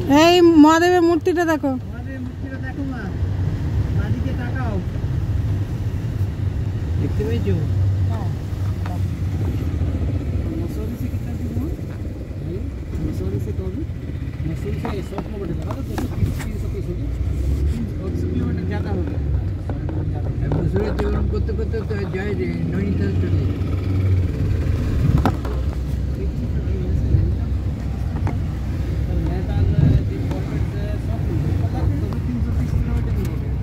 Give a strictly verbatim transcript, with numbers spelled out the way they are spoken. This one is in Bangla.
এই মহাদেবের মূর্তিটা দেখো, মহাদেবের মূর্তিটা দেখো মা, বাদিকে তাকাও, দেখতে পেয়েছো? मसूरी से कितना दूर हो? मसूरी से कभी मसूरी से सौ किलोमीटर लगा, तो दो सौ तीस तीन सौ तीस हो गया, और सौ किलोमीटर ज़्यादा हो गया। मसूरी से करते करते तो जाए नैनीताल चले।